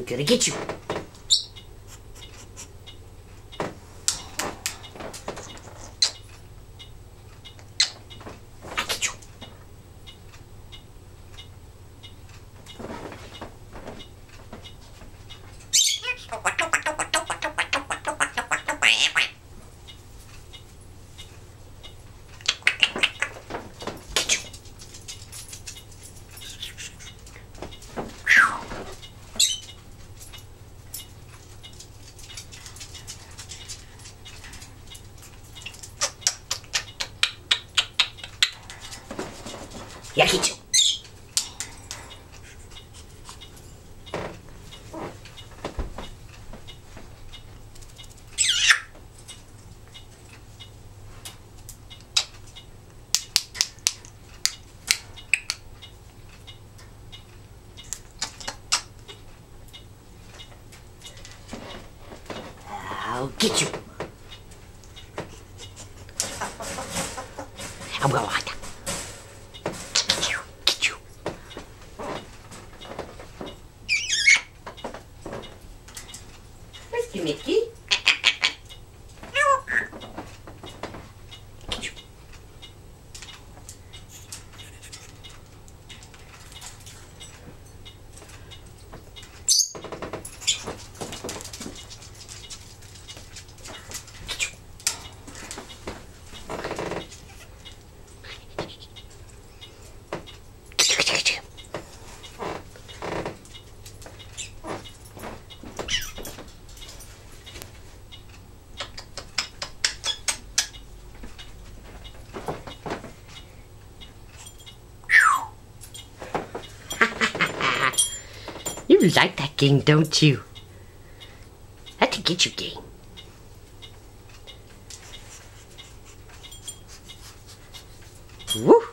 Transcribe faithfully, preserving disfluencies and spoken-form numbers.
gonna get you. I get you. Yeah, I get you. I'll get you. I'm going like that. Get you, get you. Rescue Mickey. Get you. You like that game, don't you? That's a get you game. Woo!